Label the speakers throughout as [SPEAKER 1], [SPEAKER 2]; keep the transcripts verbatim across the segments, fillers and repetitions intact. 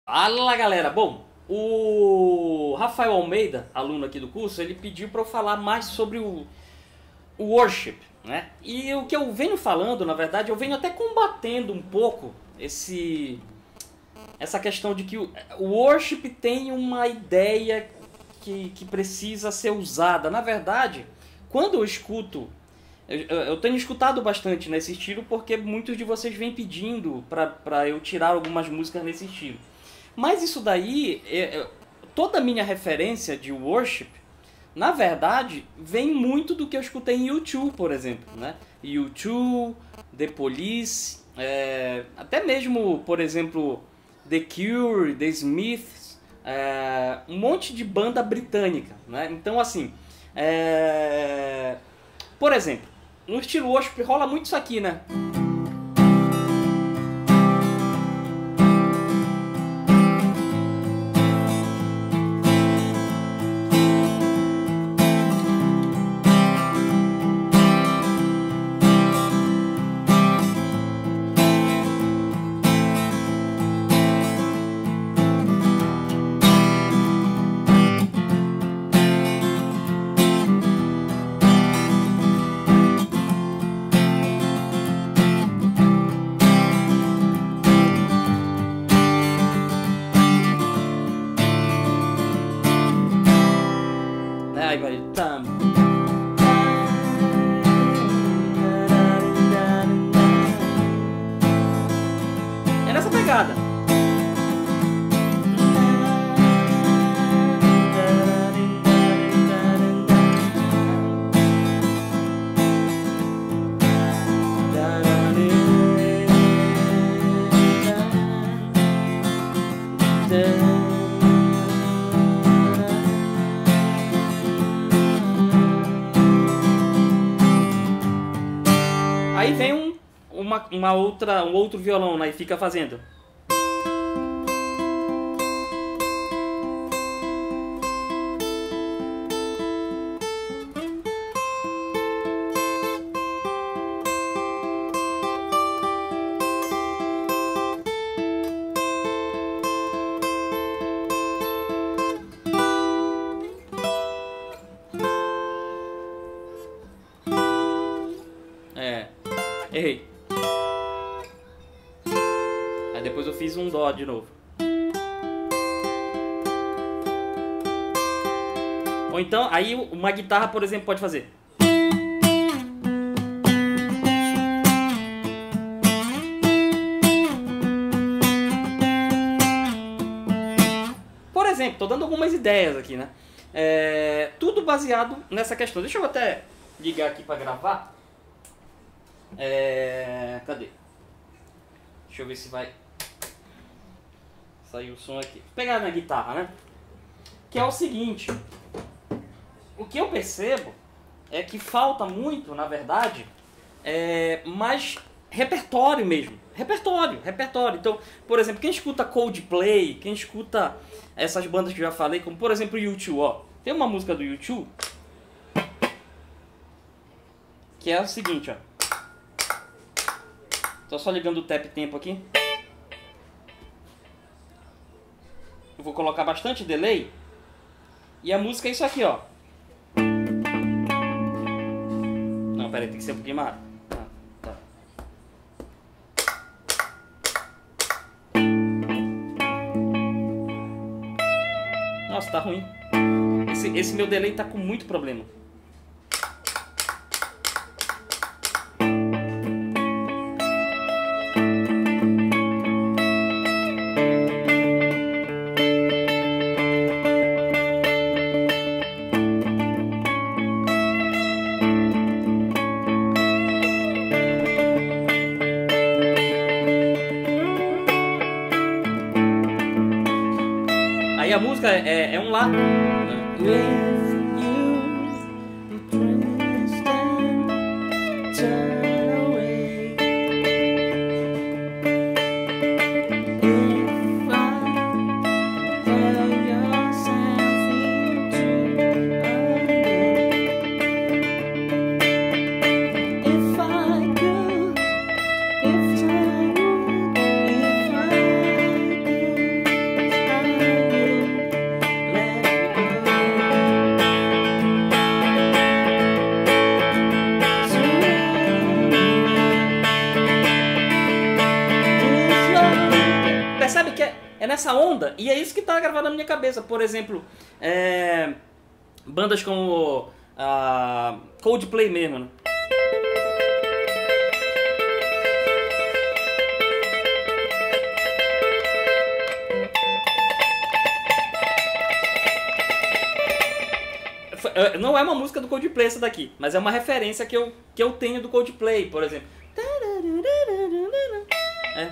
[SPEAKER 1] Fala galera, bom, o Rafael Almeida, aluno aqui do curso, ele pediu para eu falar mais sobre o, o worship, né? E o que eu venho falando, na verdade, eu venho até combatendo um pouco esse, essa questão de que o, o worship tem uma ideia que, que precisa ser usada. Na verdade, quando eu escuto, eu, eu tenho escutado bastante nesse estilo porque muitos de vocês vêm pedindo para eu tirar algumas músicas nesse estilo. Mas isso daí, é, toda a minha referência de worship, na verdade, vem muito do que eu escutei em U dois, por exemplo, né? U dois, The Police, é, até mesmo, por exemplo, The Cure, The Smiths, é, um monte de banda britânica, né? Então, assim, é, por exemplo, no estilo worship rola muito isso aqui, né? Aí vai, tam. É nessa pegada. Aí vem um, uma, uma outra, um outro violão, né, e fica fazendo. É, errei. Aí depois eu fiz um dó de novo. Ou então, aí uma guitarra, por exemplo, pode fazer. Por exemplo, tô dando algumas ideias aqui, né? É, tudo baseado nessa questão. Deixa eu até ligar aqui pra gravar. É, cadê? Deixa eu ver se vai sair o som aqui. Vou pegar na guitarra, né? Que é o seguinte. O que eu percebo é que falta muito, na verdade, é, mais repertório mesmo. Repertório, repertório. Então, por exemplo, quem escuta Coldplay, quem escuta essas bandas que eu já falei, como por exemplo U dois, ó. Tem uma música do U dois que é o seguinte, ó. Tô só ligando o tap tempo aqui. Eu vou colocar bastante delay. E a música é isso aqui, ó. Não, pera aí, tem que ser um pouquinho mais. Ah, tá. Nossa, tá ruim. Esse, esse meu delay tá com muito problema. Aí a música é, é um lá. é nessa onda, e é isso que tá gravado na minha cabeça. Por exemplo, é, bandas como a Coldplay mesmo, né? Não é uma música do Coldplay essa daqui, mas é uma referência que eu, que eu tenho do Coldplay, por exemplo. É.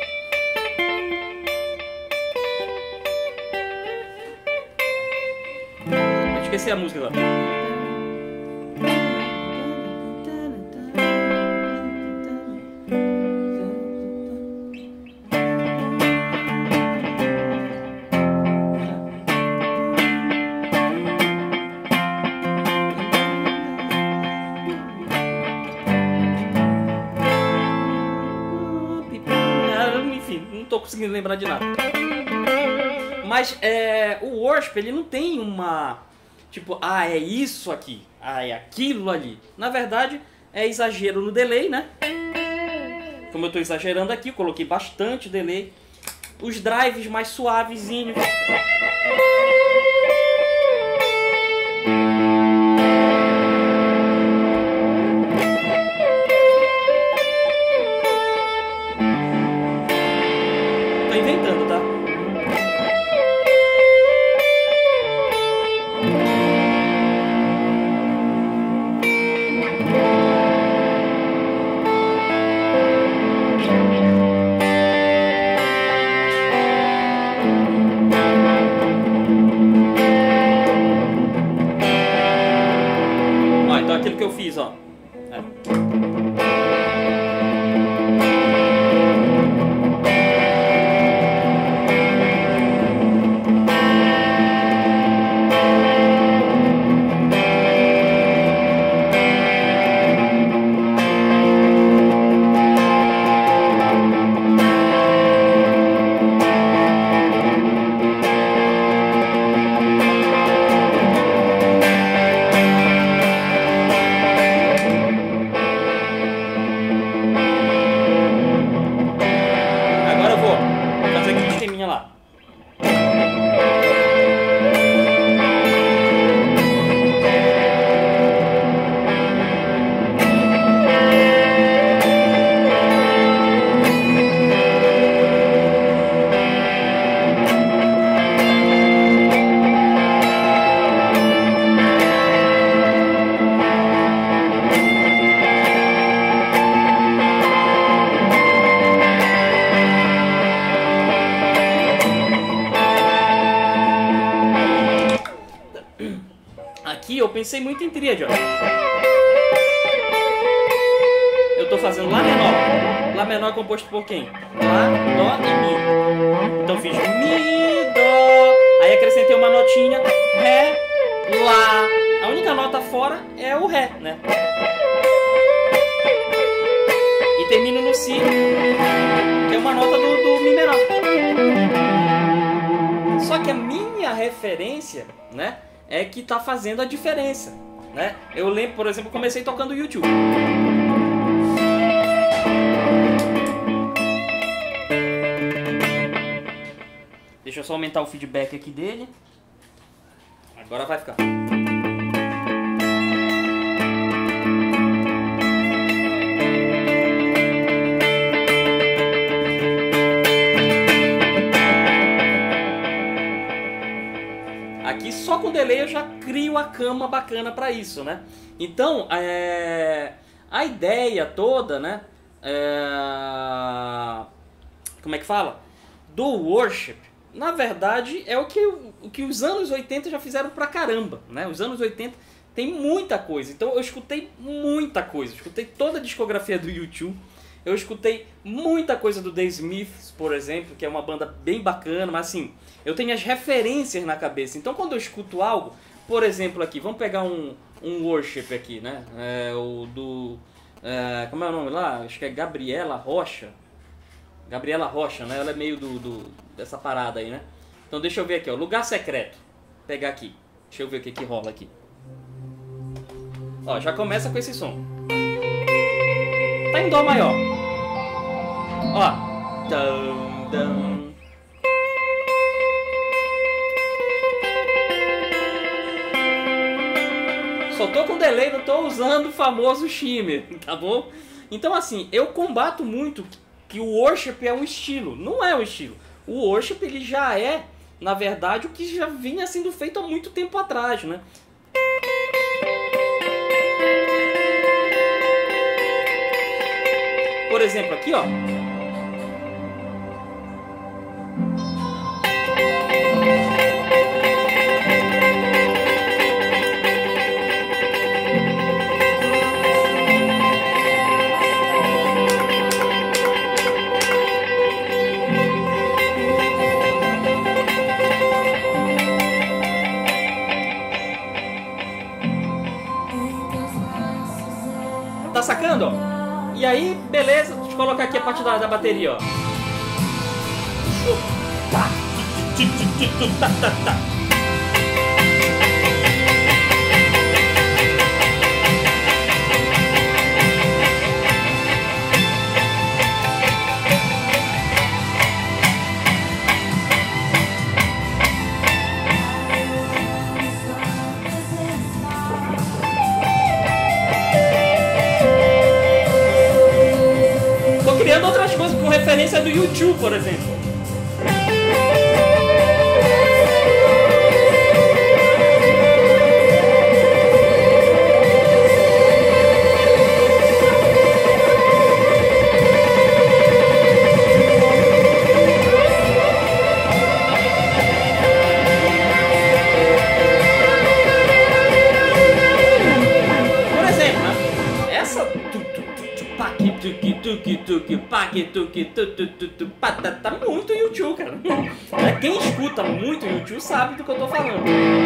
[SPEAKER 1] Eu esqueci a música agora. Conseguindo lembrar de nada. Mas é, o worship, ele não tem uma tipo, ah, é isso aqui, ah, é aquilo ali. Na verdade, é exagero no delay, né? Como eu estou exagerando aqui, eu coloquei bastante delay. Os drives mais suavezinhos. Pensei muito em tríade, ó. Eu tô fazendo Lá menor. Lá menor é composto por quem? Lá, Dó e Mi. Então fiz Mi, Dó. Aí acrescentei uma notinha, Ré, Lá. A única nota fora é o Ré, né? E termino no Si, que é uma nota do, do Mi menor. Só que a minha referência, né? É que tá fazendo a diferença, né? Eu lembro, por exemplo, comecei tocando YouTube. Deixa eu só aumentar o feedback aqui dele. Agora vai ficar. Aqui só com delay eu já crio a cama bacana para isso, né? Então, é... a ideia toda, né? É... Como é que fala? Do worship, na verdade, é o que, o que os anos oitenta já fizeram pra caramba, né? Os anos oitenta tem muita coisa. Então eu escutei muita coisa. Eu escutei toda a discografia do U dois. Eu escutei muita coisa do The Smiths, por exemplo, que é uma banda bem bacana, mas assim, eu tenho as referências na cabeça. Então quando eu escuto algo, por exemplo aqui, vamos pegar um, um worship aqui, né? É, o do... É, como é o nome lá? Acho que é Gabriela Rocha. Gabriela Rocha, né? Ela é meio do, do, dessa parada aí, né? Então deixa eu ver aqui, ó. Lugar Secreto. Vou pegar aqui. Deixa eu ver o que que rola aqui. Ó, já começa com esse som. Tá em Dó maior. Ó. Dum, dum. tô com delay, não tô usando o famoso shimmer, tá bom? Então assim, eu combato muito que o worship é um estilo. Não é um estilo. O worship ele já é, na verdade, o que já vinha sendo feito há muito tempo atrás, né? Por exemplo, aqui, ó. Tá sacando, ó? E aí, beleza, deixa eu colocar aqui a parte da, da bateria, ó. Tá. Tá, tá, tá. Criando outras coisas com referência do YouTube, por exemplo. Por exemplo, né? Essa tá muito YouTube, cara. Quem escuta muito YouTube sabe do que eu tô falando.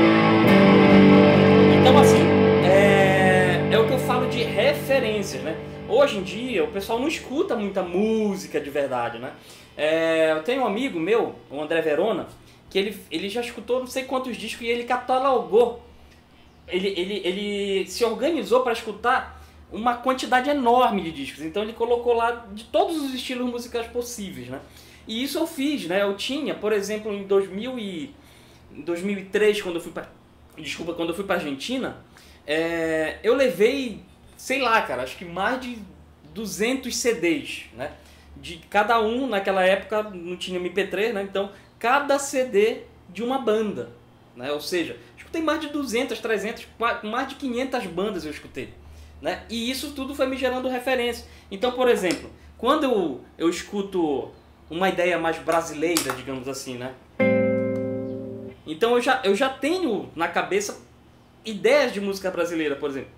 [SPEAKER 1] Então assim, é, é o que eu falo de referências, né? Hoje em dia o pessoal não escuta muita música de verdade, né? É, eu tenho um amigo meu, o André Verona, que ele, ele já escutou não sei quantos discos e ele catalogou. Ele, ele, ele se organizou para escutar uma quantidade enorme de discos. Então ele colocou lá de todos os estilos musicais possíveis, né? E isso eu fiz, né? Eu tinha, por exemplo, em dois mil e três, quando eu fui para desculpa, quando eu fui para Argentina, é, eu levei, sei lá, cara, acho que mais de duzentos C Ds, né? De cada um, naquela época não tinha M P três, né? Então, cada C D de uma banda, né? Ou seja, escutei mais de duzentas, trezentas, mais de quinhentas bandas eu escutei. Né? E isso tudo foi me gerando referência. Então, por exemplo, quando eu, eu escuto uma ideia mais brasileira, digamos assim, né? Então eu já, eu já tenho na cabeça ideias de música brasileira, por exemplo.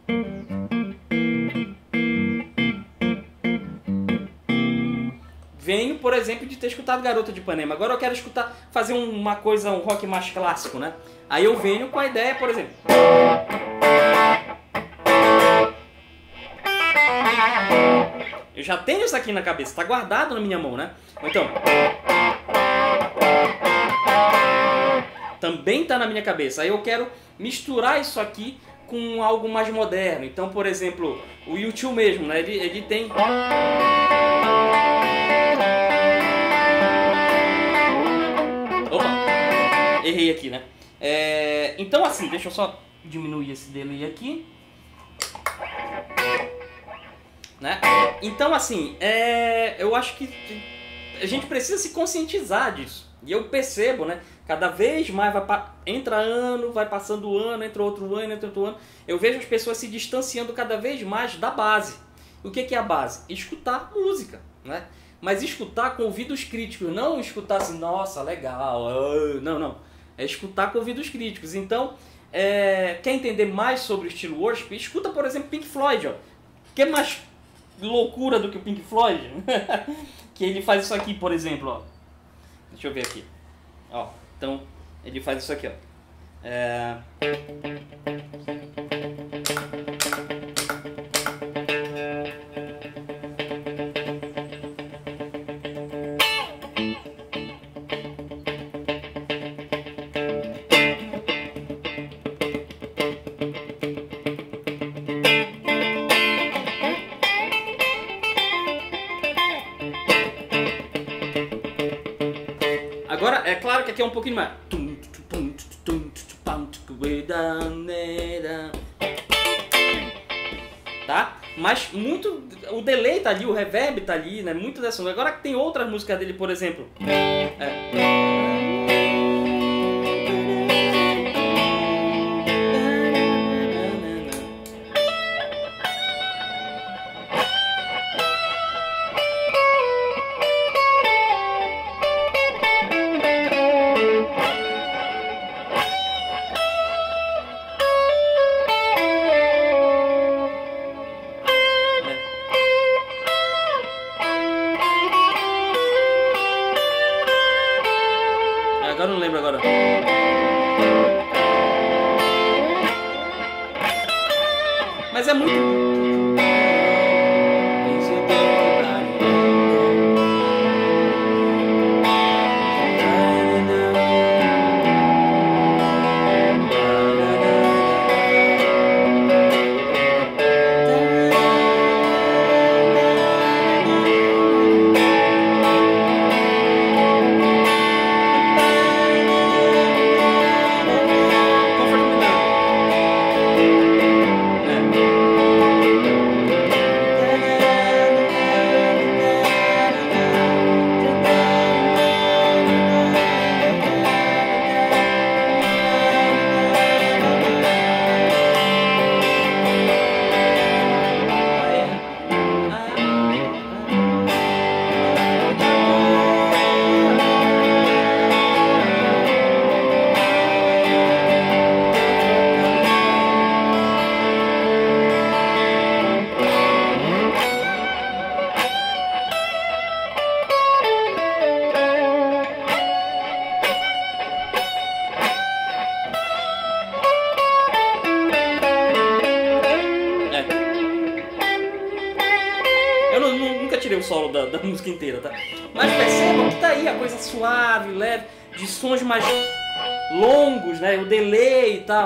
[SPEAKER 1] Venho, por exemplo, de ter escutado Garota de Ipanema. Agora eu quero escutar, fazer uma coisa, um rock mais clássico, né? Aí eu venho com a ideia, por exemplo... Eu já tenho isso aqui na cabeça, está guardado na minha mão, né? Então, também está na minha cabeça. Aí eu quero misturar isso aqui com algo mais moderno. Então, por exemplo, o YouTube mesmo, né? Ele, ele tem... Opa! Errei aqui, né? É... Então, assim, deixa eu só diminuir esse delay aqui. Né? Então, assim, é, eu acho que a gente precisa se conscientizar disso. E eu percebo, né? Cada vez mais, vai pa... entra ano, vai passando o ano, entra outro ano, entra outro ano. Eu vejo as pessoas se distanciando cada vez mais da base. O que é a base? Escutar música, né? Mas escutar com ouvidos críticos, não escutar assim, nossa, legal, não, não. É escutar com ouvidos críticos. Então, é... quer entender mais sobre o estilo worship? Escuta, por exemplo, Pink Floyd, ó. Que é mais... loucura do que o Pink Floyd, que ele faz isso aqui, por exemplo, ó. Deixa eu ver aqui, ó. Então ele faz isso aqui, ó. É... Agora, é claro que aqui é um pouquinho mais. tá? Mas muito, o delay tá ali, o reverb tá ali, né? Muito dessa. Agora tem outras músicas dele, por exemplo. É. Agora eu não lembro agora. Mas é muito... O solo da, da música inteira, tá? Mas percebam que tá aí a coisa suave, leve, de sons mais longos, né? O delay e tal.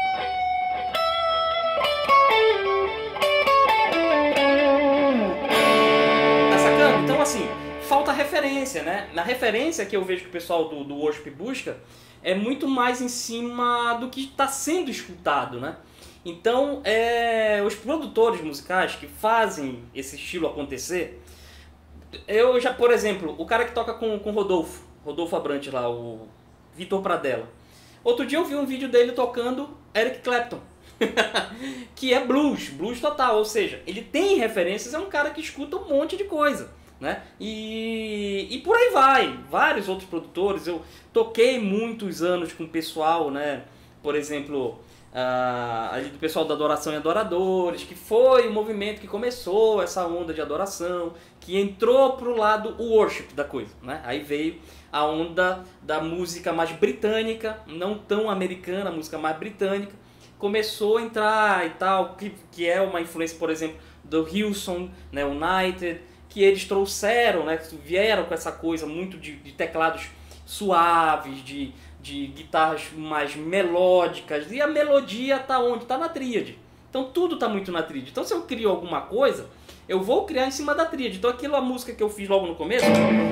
[SPEAKER 1] Tá sacando? Então assim, falta referência, né? Na referência que eu vejo que o pessoal do, do worship busca é muito mais em cima do que está sendo escutado, né? Então, é, os produtores musicais que fazem esse estilo acontecer, eu já, por exemplo, o cara que toca com o Rodolfo, Rodolfo Abrantes lá, o Vitor Pradella. Outro dia eu vi um vídeo dele tocando Eric Clapton, que é blues, blues total, ou seja, ele tem referências, é um cara que escuta um monte de coisa, né? E, e por aí vai, vários outros produtores. Eu toquei muitos anos com o pessoal, né? Por exemplo... Uh, ali do pessoal da Adoração e Adoradores, que foi o movimento que começou essa onda de adoração, que entrou pro lado worship da coisa, né? Aí veio a onda da música mais britânica, não tão americana, a música mais britânica, começou a entrar e tal, que, que é uma influência, por exemplo, do Hillsong, né, United, que eles trouxeram, né, vieram com essa coisa muito de, de teclados suaves, de de guitarras mais melódicas, e a melodia tá onde? Tá na tríade. Então tudo tá muito na tríade. Então se eu crio alguma coisa, eu vou criar em cima da tríade. Então aquilo, a música que eu fiz logo no começo...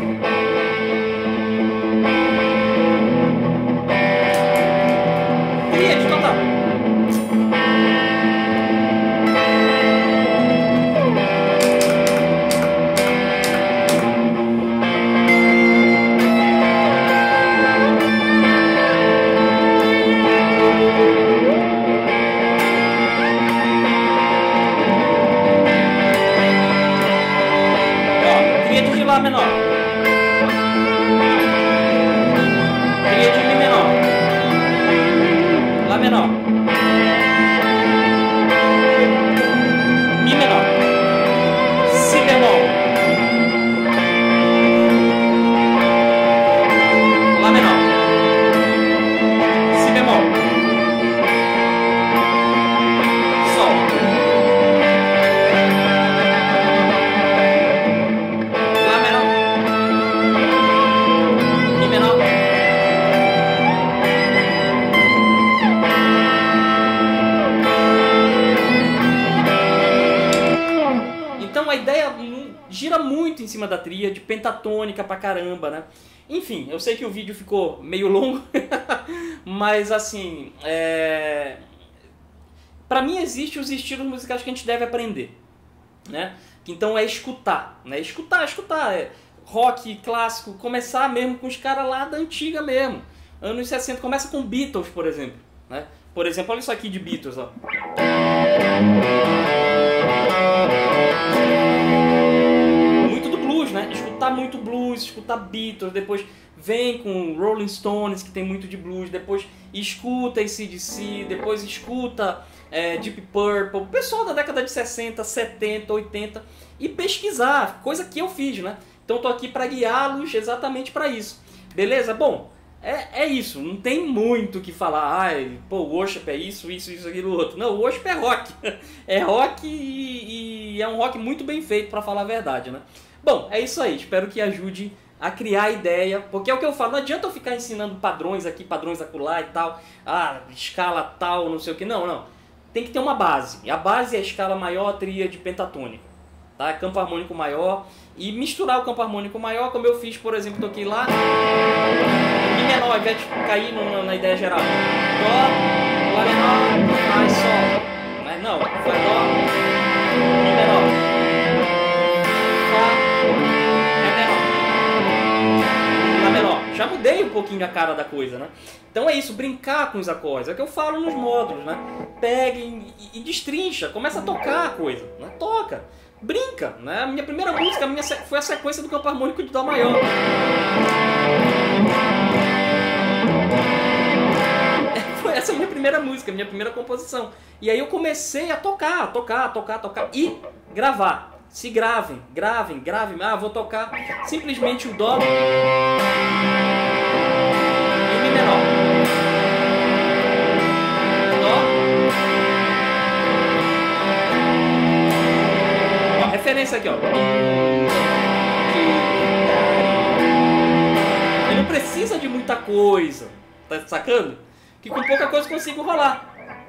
[SPEAKER 1] Tríade total. Lá menor, tríade Mi menor, Lá menor, Mi menor, Si bemol, Lá menor, Si bemol, Sol, a ideia gira muito em cima da tríade, pentatônica pra caramba, né? Enfim, eu sei que o vídeo ficou meio longo, mas assim, é... Para mim existem os estilos musicais que a gente deve aprender, né? Então é escutar, né? Escutar, escutar, é rock clássico, começar mesmo com os caras lá da antiga mesmo, anos sessenta, começa com Beatles, por exemplo, né? Por exemplo, olha isso aqui de Beatles, ó. Muito do blues, né? Escutar muito blues, escutar Beatles, depois vem com Rolling Stones, que tem muito de blues, depois escuta A C D C, depois escuta é, Deep Purple, pessoal da década de sessenta, setenta, oitenta, e pesquisar, coisa que eu fiz, né? Então eu tô aqui para guiá-los exatamente para isso. Beleza? Bom, é, é isso, não tem muito o que falar. Ai, pô, o worship é isso, isso, isso, aquilo, outro. Não, o worship é rock. É rock e, e é um rock muito bem feito, para falar a verdade, né? Bom, é isso aí, espero que ajude a criar a ideia, porque é o que eu falo, não adianta eu ficar ensinando padrões aqui, padrões acolá e tal, ah, escala tal, não sei o que, não, não. Tem que ter uma base, e a base é a escala maior, tríade, pentatônica, tá? Campo harmônico maior, e misturar o campo harmônico maior, como eu fiz, por exemplo, toquei lá, Mi menor, ao invés de cair no, na ideia geral, Dó, Lá menor, Fá, Sol, mas não, foi Dó, Mi menor, Fá, Lá menor. Já mudei um pouquinho a cara da coisa, né? Então é isso, brincar com os acordes. É o que eu falo nos módulos, né? Peguem e, e destrincha, começa a tocar a coisa, né? Toca, brinca, né? A minha primeira música a minha foi a sequência do campo harmônico de Dó maior. Foi essa a minha primeira música, minha primeira composição. E aí eu comecei a tocar, a tocar, a tocar, a tocar e gravar. Se gravem, gravem, gravem. Ah, vou tocar simplesmente o Dó e Mi menor. Dó. Ó, referência aqui, ó. E não precisa de muita coisa, tá sacando? Que com pouca coisa eu consigo rolar.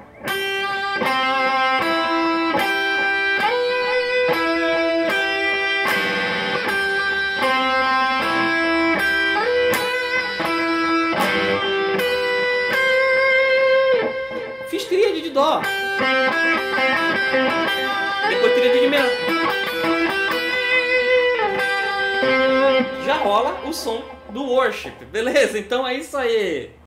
[SPEAKER 1] Fiz tríade de Dó. Depois tríade de Mi. Já rola o som do worship, beleza? Então é isso aí.